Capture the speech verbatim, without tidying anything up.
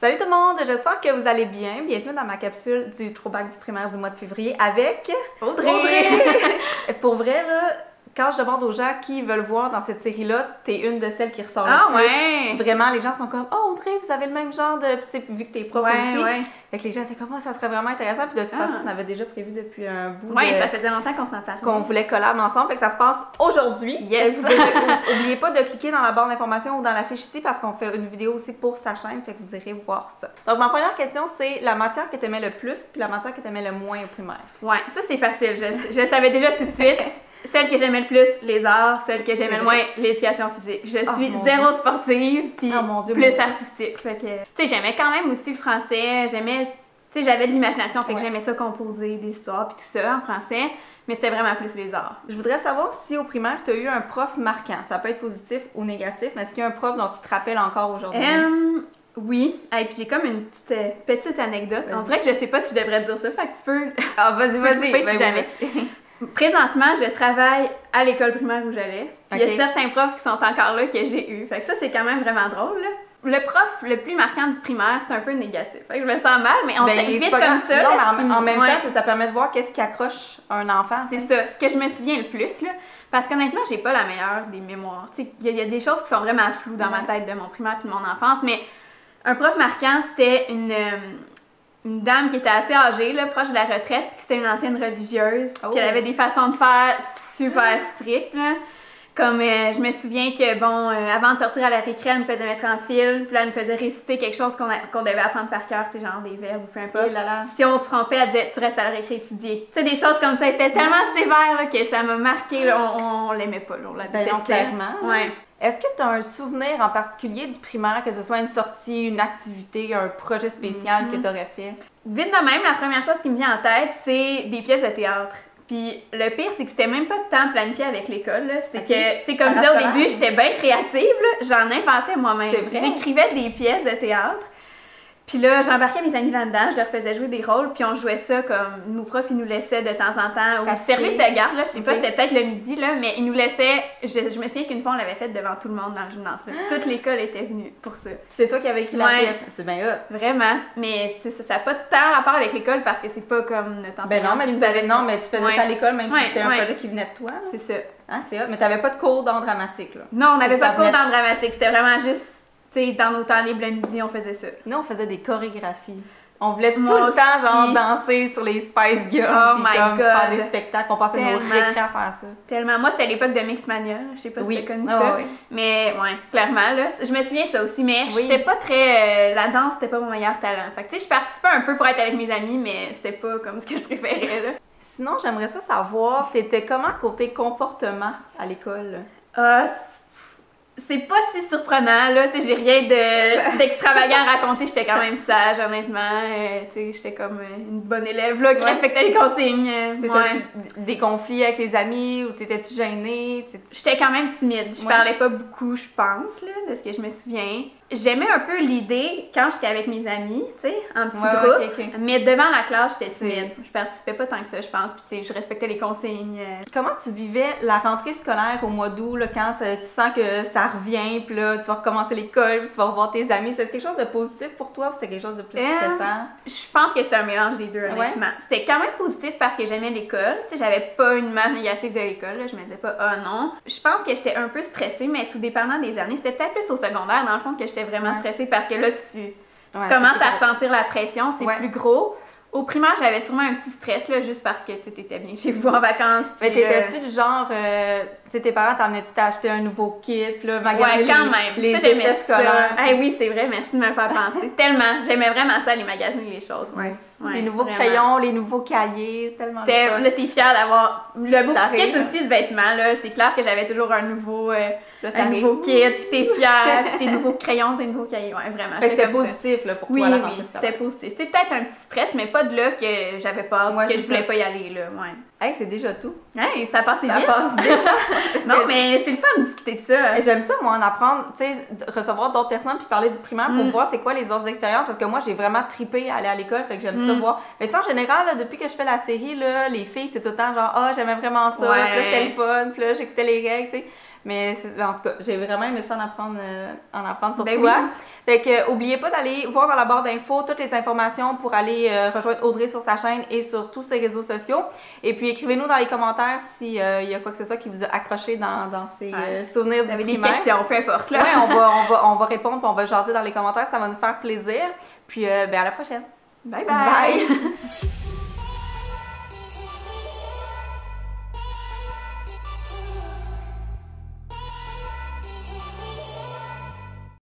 Salut tout le monde, j'espère que vous allez bien. Bienvenue dans ma capsule du throwback du primaire du mois de février avec Audrey. Audrey. Pour vrai, là, quand je demande aux gens qui veulent voir dans cette série-là, t'es une de celles qui ressort ah, le plus. Ouais. Vraiment, les gens sont comme « Oh Audrey, vous avez le même genre de... » Tu sais, vu que t'es prof ouais, aussi. Ouais. Fait que les gens étaient comme « Oh, ça serait vraiment intéressant. » Puis de toute ah. façon, on avait déjà prévu depuis un bout Ouais, de... ça faisait longtemps qu'on s'en parlait. qu'on voulait collab ensemble. Fait que ça se passe aujourd'hui. Yes! Vous avez, oubliez pas de cliquer dans la barre d'information ou dans la fiche ici parce qu'on fait une vidéo aussi pour sa chaîne. Fait que vous irez voir ça. Donc, ma première question, c'est la matière que tu aimais le plus puis la matière que tu aimais le moins au primaire. Ouais, ça c'est facile. Je, je savais déjà tout de suite. Celle que j'aimais le plus, les arts. Celle que j'aimais le moins, l'éducation physique. Je oh, suis zéro Dieu. sportive puis oh, Dieu, plus artistique. Fait que, tu sais, j'aimais quand même aussi le français. J'aimais, tu sais, j'avais de l'imagination. Fait que ouais. j'aimais ça composer des histoires puis tout ça en français. Mais c'était vraiment plus les arts. Je voudrais savoir si au primaire, tu as eu un prof marquant. Ça peut être positif ou négatif, mais est-ce qu'il y a un prof dont tu te rappelles encore aujourd'hui? Um, oui. Et puis j'ai comme une petite, euh, petite anecdote. On dirait que je sais pas si je devrais dire ça. Fait que tu peux... Ah, vas-y, vas-y. Ben, ben, si jamais. Présentement, je travaille à l'école primaire où j'allais. Puis il okay. y a certains profs qui sont encore là que j'ai eu. Fait que ça, c'est quand même vraiment drôle, là. Le prof le plus marquant du primaire, c'est un peu négatif. Fait que je me sens mal, mais on ben, s'est vite comme ça. Non, là, mais en, en même ouais. temps, ça permet de voir qu'est-ce qui accroche un enfant. C'est ça, ce que je me souviens le plus, là. Parce qu'honnêtement, j'ai pas la meilleure des mémoires. Il y, y a des choses qui sont vraiment floues dans ouais. ma tête de mon primaire et de mon enfance, mais un prof marquant, c'était une, euh, une dame qui était assez âgée, là, proche de la retraite, qui c'était une ancienne religieuse, oh. puis elle avait des façons de faire super strictes, là. Comme euh, je me souviens que, bon, euh, avant de sortir à la récré, elle nous faisait mettre en fil, puis là, elle nous faisait réciter quelque chose qu'on qu'on devait apprendre par cœur, tu sais, genre des verbes ou peu importe. Là là. Si on se trompait, elle disait, tu restes à la récré étudier. Tu sais, des choses comme ça étaient tellement sévères là, que ça m'a marqué, là, on, on, on l'aimait pas, là, on la détestait. Ben non, clairement. Ouais. Est-ce que tu as un souvenir en particulier du primaire, que ce soit une sortie, une activité, un projet spécial mm-hmm. que tu aurais fait? Vite de même, la première chose qui me vient en tête, c'est des pièces de théâtre. Puis le pire, c'est que c'était même pas de temps planifié avec l'école. C'est okay. que, tu sais, comme je disais au début, j'étais bien créative. J'en inventais moi-même. J'écrivais des pièces de théâtre. Puis là, j'embarquais mes amis là-dedans, je leur faisais jouer des rôles, puis on jouait ça comme nos profs, ils nous laissaient de temps en temps au service de garde, là, je sais okay. pas, c'était peut-être le midi, là, mais ils nous laissaient, je, je me souviens qu'une fois, on l'avait fait devant tout le monde dans le gymnase. Toute l'école était venue pour ça. C'est toi qui avais écrit ouais. la pièce, c'est bien hot. Vraiment, mais ça n'a pas tant rapport avec l'école parce que c'est pas comme notre enseignant. Ben non, mais tu faisais, non, mais tu faisais ouais. ça à l'école, même ouais. si c'était ouais. un projet qui venait de toi. C'est ça. Ah, c'est hot, mais t'avais pas de cours d'art dramatique, là. Non, on n'avait pas de cours d'art dramatique, c'était vraiment juste... T'sais, dans nos temps libres, le midi, on faisait ça. Nous, on faisait des chorégraphies. On voulait Moi tout le aussi. temps, genre, danser sur les Spice Girls. Oh puis my comme God. faire des spectacles. On passait nos récré à faire ça. Tellement. Moi, c'était l'époque de Mixmania. Je sais pas oui. si t'as connu oh, ça. Oui. Mais, ouais, clairement, là. Je me souviens ça aussi, mais oui. j'étais pas très... Euh, la danse, c'était pas mon meilleur talent. Fait que, tu sais, je participais un peu pour être avec mes amis, mais c'était pas comme ce que je préférais, là. Sinon, j'aimerais ça savoir, t'étais comment côté comportement à l'école? Ah, c'est pas si surprenant, là, tu sais, j'ai rien de, d'extravagant à raconter, j'étais quand même sage, honnêtement, euh, tu sais, j'étais comme une bonne élève, là, qui ouais. respectait les consignes. T'étais-tu ouais. des conflits avec les amis, ou t'étais-tu gênée? J'étais quand même timide, je ouais. parlais pas beaucoup, je pense, là, de ce que je me souviens. J'aimais un peu l'idée quand j'étais avec mes amis, tu sais, en petit ouais, groupe, okay, okay. mais devant la classe, j'étais timide. Je participais pas tant que ça, je pense, puis tu sais, je respectais les consignes. Comment tu vivais la rentrée scolaire au mois d'août, là, quand euh, tu sens que ça revient, puis là, tu vas recommencer l'école, puis tu vas revoir tes amis? C'est quelque chose de positif pour toi ou c'est quelque chose de plus euh, stressant? Je pense que c'était un mélange des deux, honnêtement. Ouais. C'était quand même positif parce que j'aimais l'école, tu sais, j'avais pas une image négative de l'école, là. Je me disais pas « ah oh, non ». Je pense que j'étais un peu stressée, mais tout dépendant des années. C'était peut-être plus au secondaire, dans le fond, que j'étais vraiment ouais. stressée parce que là, tu, tu ouais, commences à ressentir la pression, c'est ouais. plus gros. Au primaire, j'avais sûrement un petit stress, là, juste parce que tu étais bien chez vous en vacances. Mais t'étais-tu euh... du genre, euh, tu sais, tes parents t'emmenaient-tu t'acheter un nouveau kit, puis là, magasiner ouais, quand les, même. les ça, effets scolaires? Hey, oui, c'est vrai, merci de me le faire penser. Tellement, j'aimais vraiment ça, les magasiner les choses. Ouais. Ouais, les nouveaux vraiment. crayons, les nouveaux cahiers, c'est tellement t'es, fun. Là, t'es fière d'avoir le beau petit kit aussi de vêtements, là. C'est clair que j'avais toujours un nouveau, euh, là, un nouveau kit, puis t'es fière, puis tes nouveaux crayons, tes nouveaux cahiers. Ouais, vraiment. C'était positif, ça. Là, pour oui, toi, la rentrée oui, c'était positif. C'est peut-être un petit stress, mais pas de là que j'avais peur, ouais, que je voulais ça. Pas y aller, là. Ouais. Hey, c'est déjà tout. Hey, ça passe vite. Ça passe vite. Non, mais c'est le fun de discuter de ça. J'aime ça, moi, en apprendre, tu sais, recevoir d'autres personnes puis parler du primaire pour mm. voir c'est quoi les autres expériences. Parce que moi, j'ai vraiment trippé à aller à l'école, fait que j'aime mm. ça voir. Mais ça, en général, là, depuis que je fais la série, là, les filles, c'est tout le temps genre, ah, oh, j'aimais vraiment ça, ouais. Puis là, c'était le fun, puis là, j'écoutais les règles, tu sais. Mais en tout cas, j'ai vraiment aimé ça en apprendre, euh, en apprendre sur ben toi. Oui. Fait que, euh, oubliez pas d'aller voir dans la barre d'infos toutes les informations pour aller euh, rejoindre Audrey sur sa chaîne et sur tous ses réseaux sociaux. Et puis, écrivez-nous dans les commentaires s'il euh, y a quoi que ce soit qui vous a accroché dans, dans ces ouais. euh, souvenirs vous du avez primaire. des questions, peu importe. Là. Oui, on va, on, va, on va répondre puis on va jaser dans les commentaires. Ça va nous faire plaisir. Puis, euh, ben, à la prochaine. Bye bye! Bye.